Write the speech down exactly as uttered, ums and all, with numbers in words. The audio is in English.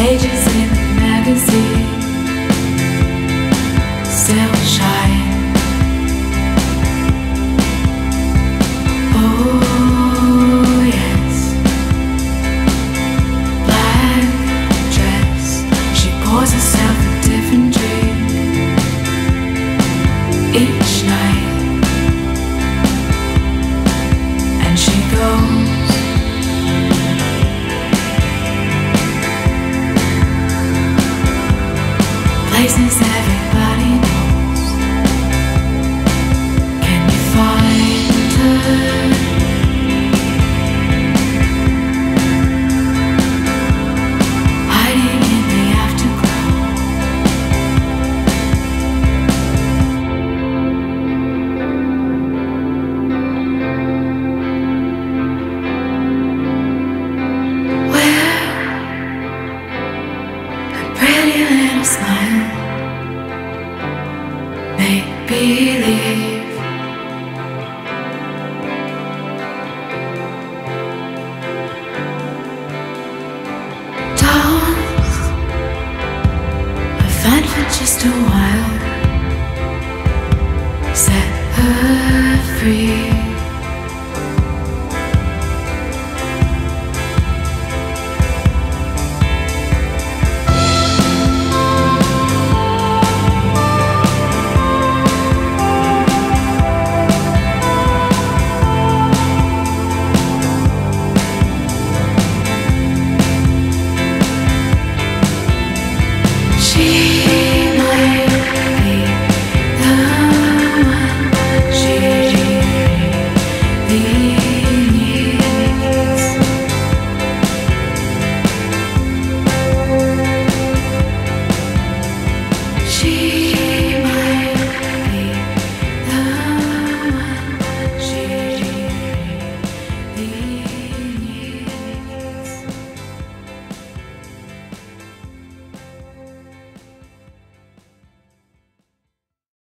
pages in the magazine still shine. Oh yes, black dress. She pours herself a different drink each night, and she goes. Places everybody knows. Can you find her? Hiding in the afterglow. Where a pretty little smile. Make believe. Dolls are fun for just a while.